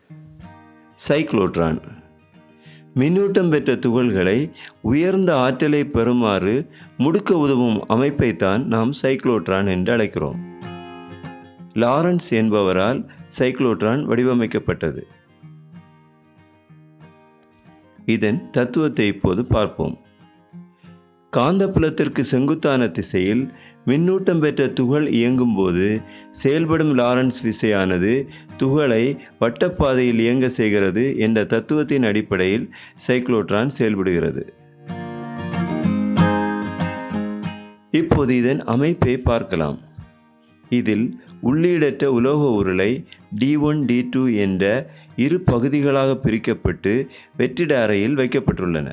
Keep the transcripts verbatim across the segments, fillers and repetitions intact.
Cyclotron மின்னூட்டம் பெற்ற துகள்களை உயர்ந்த ஆற்றலை பெறுமாறு முடுக்க உதவும் அமைப்பைத்தான் நாம் சைக்ளோட்ரான் என்று அழைக்கிறோம். லாரன்ஸ் என்பவரால் சைக்ளோட்ரான் வடிவமைக்கப்பட்டது. இதன் தத்துவத்தை இப்போது பார்ப்போம். காந்தப்புலத்திற்கு செங்குத்தான திசையில் மின்னூட்டம் பெற்ற துகள் இயங்கும்போது செயல்படும் லாரன்ஸ் விசையானது துகளை வட்டப்பாதையில் இயங்க செய்கிறது என்ற தத்துவத்தின் அடிப்படையில் சைக்ளோட்ரான் செயல்படுகிறது. இப்போது இதன் அமைப்பை பார்க்கலாம். இதில் உள்ளீடற்ற உலோக உருளை டி ஒன் டி டூ என்ற இரு பகுதிகளாக பிரிக்கப்பட்டு வெற்றிட அறையில் வைக்கப்பட்டுள்ளன.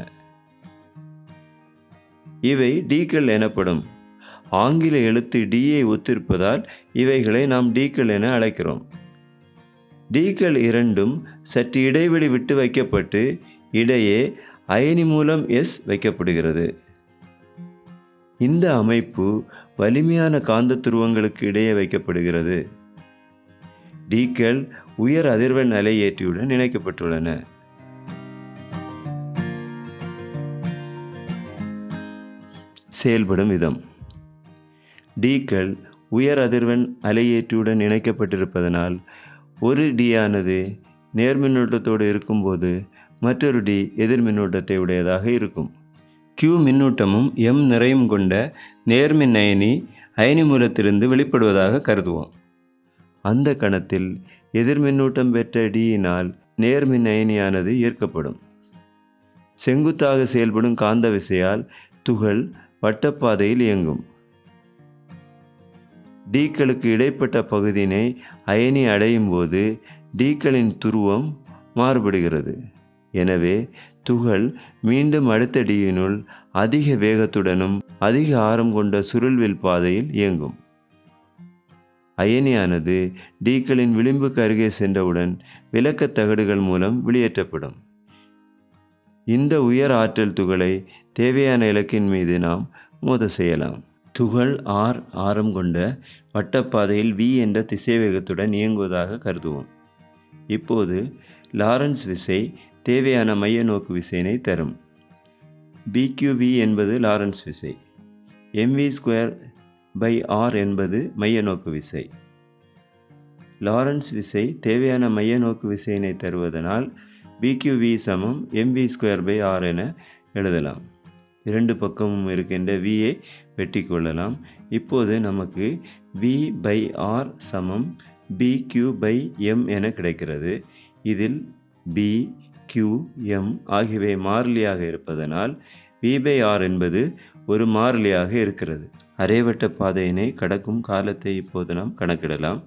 இவை டீக்கள் எனப்படும். ஆங்கில எழுத்து டியை ஒத்திருப்பதால் இவைகளை நாம் டீக்கள் என அழைக்கிறோம். டீக்கள் இரண்டும் சற்று இடைவெளி விட்டு வைக்கப்பட்டு இடையே அயனி மூலம் எஸ் வைக்கப்படுகிறது. இந்த அமைப்பு வலிமையான காந்த துருவங்களுக்கு இடையே வைக்கப்படுகிறது. டீக்கள் உயர் அதிர்வெண் அலையேற்றியுடன் இணைக்கப்பட்டுள்ளன. செயல்படும் விதம். டீக்கள் உயர் அதிர்வெண் அலையேற்றியுடன் இணைக்கப்பட்டிருப்பதனால் ஒரு டி ஆனது நேர்மின்னூட்டத்தோடு இருக்கும்போது மற்றொரு டி எதிர் மின்னூட்டத்தை உடையதாக இருக்கும். Q மின்னூட்டமும் M நிறையும் கொண்ட நேர்மின் அயனி அயனி மூலத்திலிருந்து வெளிப்படுவதாக கருதுவோம். அந்த கணத்தில் எதிர்மின்னூட்டம் பெற்ற டியினால் நேர்மின் அயனியானது ஈர்க்கப்படும். செங்குத்தாக செயல்படும் காந்த விசையால் துகள் வட்டப்பாதையில் இயங்கும். டீக்களுக்கு இடைப்பட்ட பகுதியினை அயனி அடையும் போது டீக்களின் துருவம் மாறுபடுகிறது. எனவே துகள் மீண்டும் அடுத்த டியினுள் அதிக வேகத்துடனும் அதிக ஆரம் கொண்ட சுருள்வில் பாதையில் இயங்கும். அயனியானது டீக்களின் விளிம்புக்கு அருகே சென்றவுடன் விலக்க தகடுகள் மூலம் வெளியேற்றப்படும். இந்த உயர் ஆற்றல் துகளை தேவையான இலக்கின் மீது நாம் மோத செய்யலாம். துகள் ஆர் ஆரம் கொண்ட வட்டப்பாதையில் V என்ற திசைவேகத்துடன் இயங்குவதாக கருதுவோம். இப்போது லாரன்ஸ் விசை தேவையான மைய நோக்கு விசையினை தரும். பி கியூ வி என்பது லாரன்ஸ் விசை. எம்வி ஸ்கொயர் பை ஆர் என்பது மைய நோக்கு விசை. லாரன்ஸ் விசை தேவையான மைய நோக்கு விசையினை தருவதனால் பி கியூ வி சமம் எம்வி ஸ்கொயர் பை ஆர் என எழுதலாம். இரண்டு பக்கமும் இருக்கின்ற வியை வெட்டி கொள்ளலாம். இப்போது நமக்கு V பை ஆர் சமம் பி கியூ பை எம் என கிடைக்கிறது. இதில் B, Q, M ஆகியவை மாறிலியாக இருப்பதனால் V பை ஆர் என்பது ஒரு மாறிலியாக இருக்கிறது. அரைவட்ட பாதையினை கடக்கும் காலத்தை இப்போது நாம் கணக்கிடலாம்.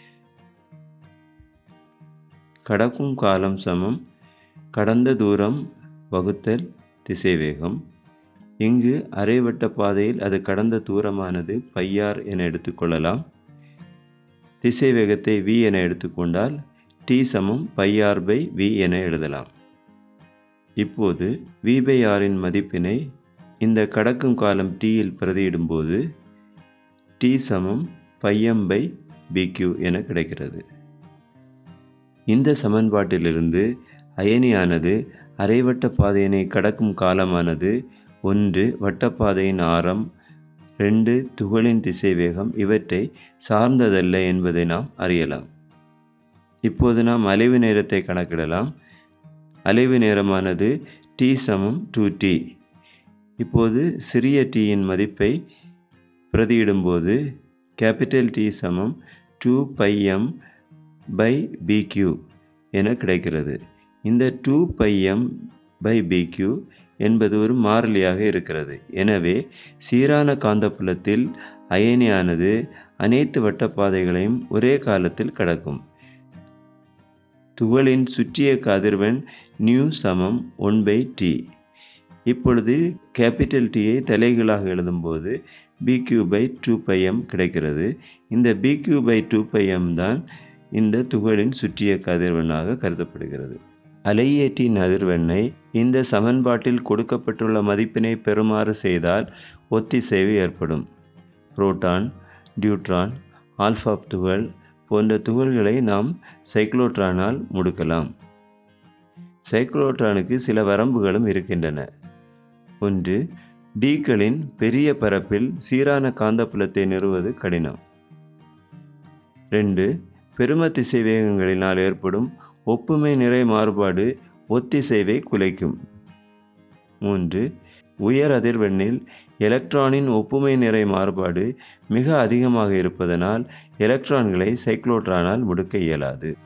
கடக்கும் காலம் சமம் கடந்த தூரம் வகுத்தல் திசைவேகம். இங்கு அரைவட்ட பாதையில் அது கடந்த தூரமானது பையார் என எடுத்துக்கொள்ளலாம். திசைவேகத்தை V என எடுத்துக்கொண்டால் T சமம் பையார் பை V என எழுதலாம். இப்போது V பை ஆரின் மதிப்பினை இந்த கடக்கும் காலம் Tயில் பிரதியிடும்போது T சமம் பைஎம் பை பிக்யூ என கிடைக்கிறது. இந்த சமன்பாட்டிலிருந்து அயனியானது அரைவட்ட பாதையினை கடக்கும் காலமானது ஒன்று வட்டப்பாதையின் ஆரம், ரெண்டு துகளின் திசைவேகம் இவற்றை சார்ந்ததல்ல என்பதை நாம் அறியலாம். இப்போது நாம் அலைவு நேரத்தை கணக்கிடலாம். அலைவு நேரமானது T சமம் டூ டி. இப்போது சிறிய Tயின் மதிப்பை பிரதியிடும்போது கேபிட்டல் T சமம் two pi M by B Q என கிடைக்கிறது. இந்த two pi M by B Q என்பது ஒரு மாறிலியாக இருக்கிறது. எனவே சீரான காந்தப்புலத்தில் அயனியானது அனைத்து வட்டப்பாதைகளையும் ஒரே காலத்தில் கடக்கும். துகளின் சுற்றியக்க அதிர்வெண் நியூ சமம் ஒன் பை டி. இப்பொழுது கேபிட்டல் Tயை தலைகீழாக எழுதும்போது B Q by two pi M கிடைக்கிறது. இந்த B Q by two pi M தான் இந்த துகளின் சுற்றியக்க அதிர்வெண்ணாக கருதப்படுகிறது. அலையேற்றின் அதிர்வெண்ணை இந்த சமன்பாட்டில் கொடுக்கப்பட்டுள்ள மதிப்பினை பெறுமாறு செய்தால் ஒத்திசைவு ஏற்படும். புரோட்டான், டியூட்ரான், ஆல்ஃபா துகள் போன்ற துகள்களை நாம் சைக்ளோட்ரானால் முடுக்கலாம். சைக்ளோட்ரானுக்கு சில வரம்புகளும் இருக்கின்றன. ஒன்று, டீக்களின் பெரிய பரப்பில் சீரான காந்தப்புலத்தை நிறுவுவது கடினம். ரெண்டு, பெரும திசைவேகங்களினால் ஏற்படும் ஒப்புமை நிறை மாறுபாடு ஒத்திசைவை குலைக்கும். மூன்று, உயர் அதிர்வெண்ணில் எலக்ட்ரானின் ஒப்புமை நிறை மாறுபாடு மிக அதிகமாக இருப்பதனால் எலக்ட்ரான்களை சைக்ளோட்ரானால் முடுக்க இயலாது.